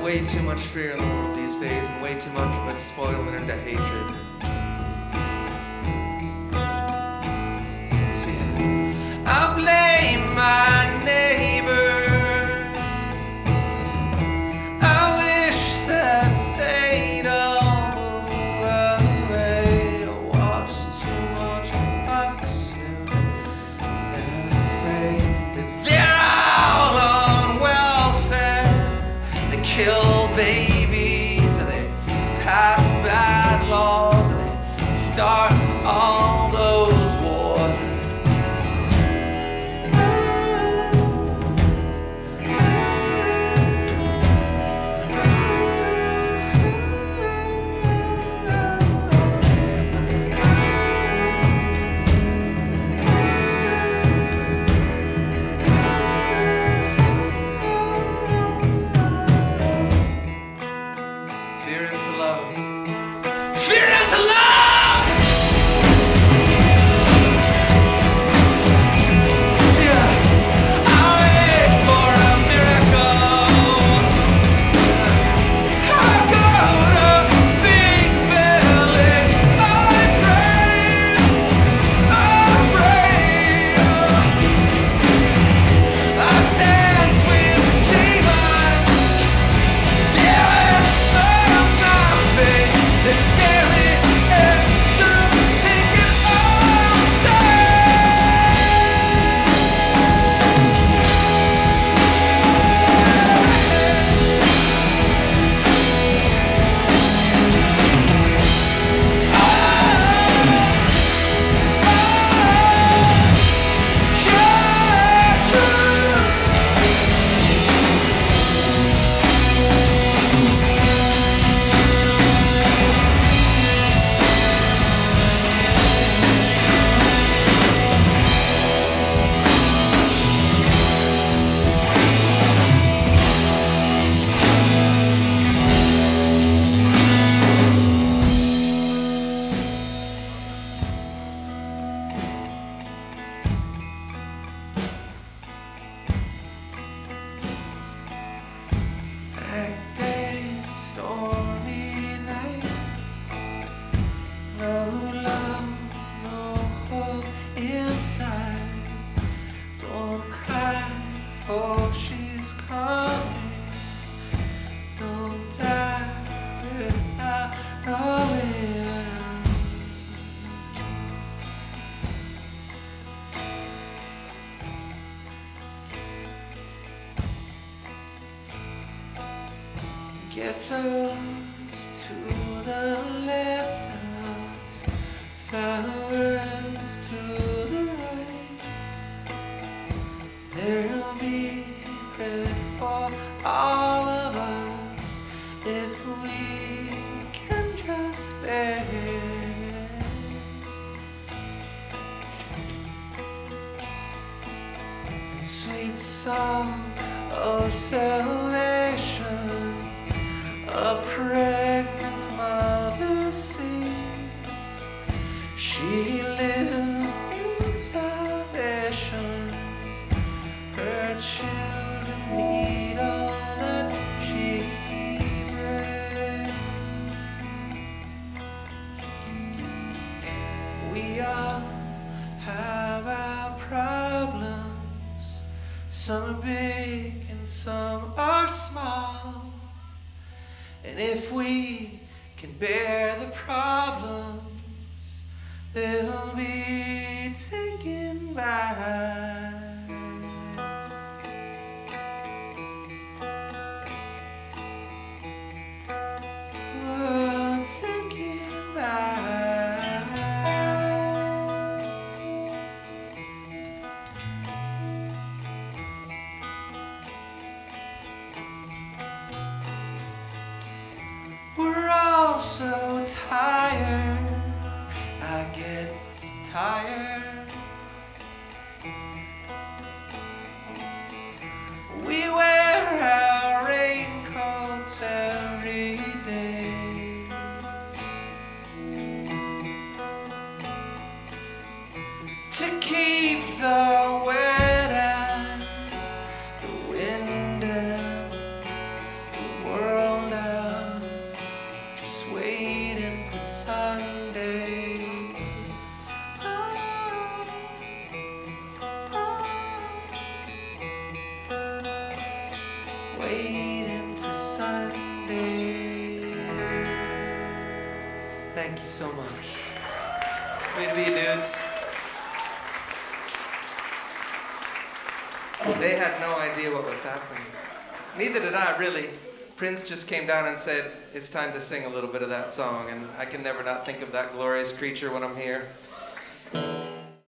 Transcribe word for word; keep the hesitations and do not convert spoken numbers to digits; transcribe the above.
way too much fear in the world these days, and way too much of it's spoiling into hatred. See, I blame my neighbor. I wish that they'd all move away. I watch too much Fox News, and I say that they're all on welfare. They kill babies, or they pass bad laws, or they start all those wars. Fear into love. Fear into love! See, I wait for a miracle. I go to big valley. I pray, I pray. I dance with demons. Yeah, it's not my fate. It's scary and so thinking all say. Black days, stormy nights, no love, no hope inside. Don't cry, for she's coming. Don't die without knowing. Ghettos to the left of us, flowers to the right. There'll be bread for all of us if we can just bear. And sweet song of salvation, a pregnant mother sings. She lives in starvation. Her children need all that she brings. We all have our problems. Some are big and some are small. And if we can bear the problems, they'll be taken by. We'll taken by. We're all so tired. I get tired. We wear our raincoats every day. To keep the wet and the wind and the world waiting for Sunday. Thank you so much. Way to be, dudes. They had no idea what was happening. Neither did I, really. Prince just came down and said, it's time to sing a little bit of that song, and I can never not think of that glorious creature when I'm here.